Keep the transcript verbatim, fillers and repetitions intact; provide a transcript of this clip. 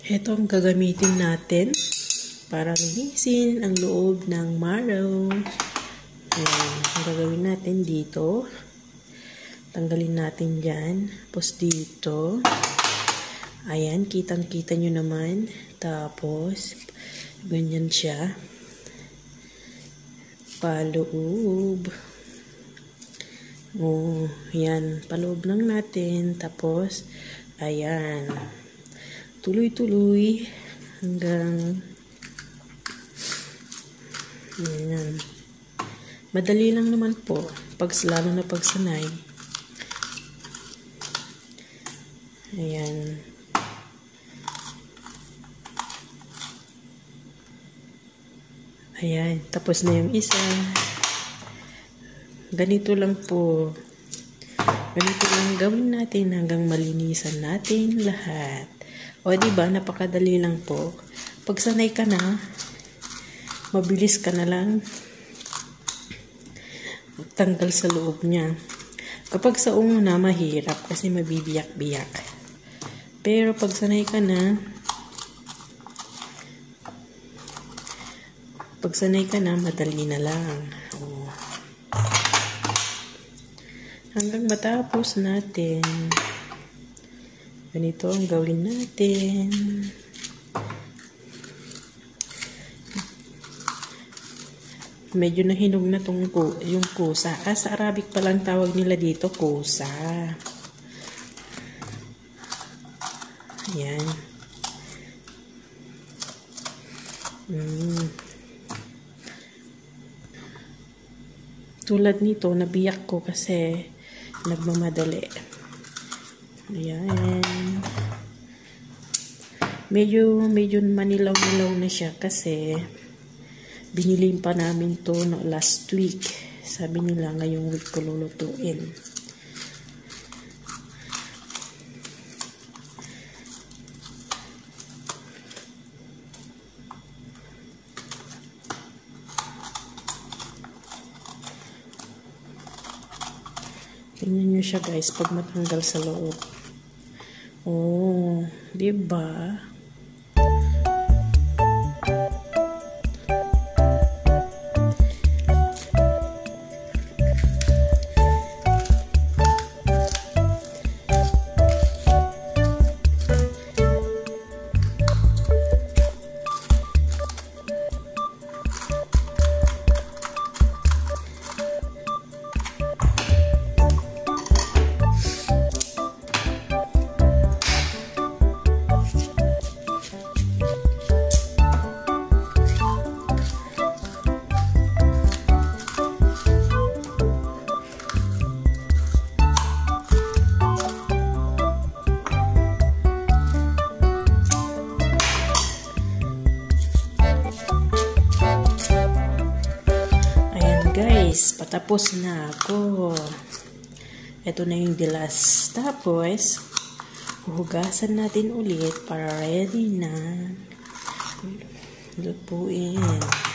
Ito ang gagamitin natin para linisin ang loob ng marrow. Ayan, ang gagawin natin dito. Tanggalin natin dyan. Tapos dito. Ayan, kitang-kita nyo naman. Tapos, ganyan siya. Paloob. Oh, ayan. Paloob lang natin. Tapos, ayan. Tuloy-tuloy hanggang ayan. Madali lang naman po pag lalo na pagsanay. Ayan. Ayan, tapos na yung isa. Ganito lang po. Ganito lang gawin natin hanggang malinisan natin lahat. O, diba? Napakadali lang po. Pag sanay ka na, mabilis ka na lang tanggal sa loob niya. Kapag sa una, mahirap kasi mabibiyak-biyak. Pero pag sanay ka na, pag sanay ka na, madali na lang. O. Hanggang matapos natin. Ganito ang gawin natin. Medyo nahinog na tong yung kusa. Ah, sa Arabic pa lang tawag nila dito, kusa. Ayan. Mm. Tulad nito, nabiyak ko kasi nagmamadali. Ayan. Medyo, medyo manilaw-nilaw na siya kasi binili pa namin to no, last week. Sabi nila ngayong week ko lulutuin. Tingnan nyo siya guys pag matanggal sa loob. Oh, diba? Guys, patapos na ako. Ito na yung dilas. Tapos, huhugasan natin ulit para ready na lutuin.